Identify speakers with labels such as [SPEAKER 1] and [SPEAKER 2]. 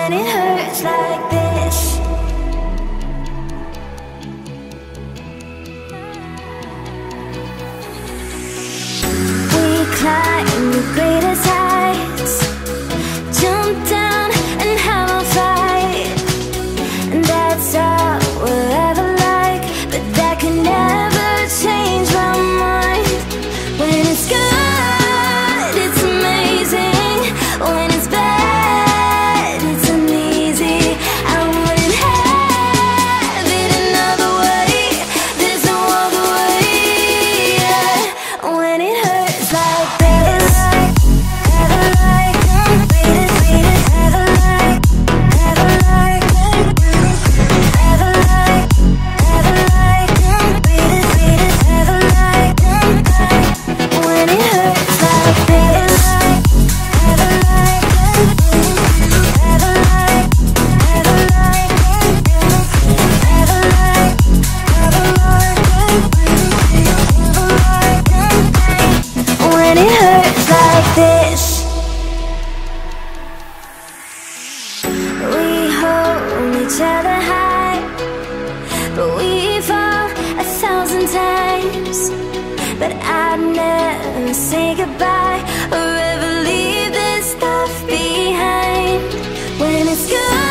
[SPEAKER 1] when it hurts like this. We climb the greatest heights, jump down and have a fight, and that's all we'll ever like. But that can never change my mind. When it's good, it's amazing. When it's bad, it's uneasy. I wouldn't have it another way. There's no other way, yeah. When it hurts like this, ever like, ever like, ever like, ever like, ever like, ever like, when it hurts like this, ever like, ever like, ever like, ever like, when it hurts like this. We hold each other high, but we fall 1,000 times. But I'd never say goodbye or ever leave this stuff behind. When it's good,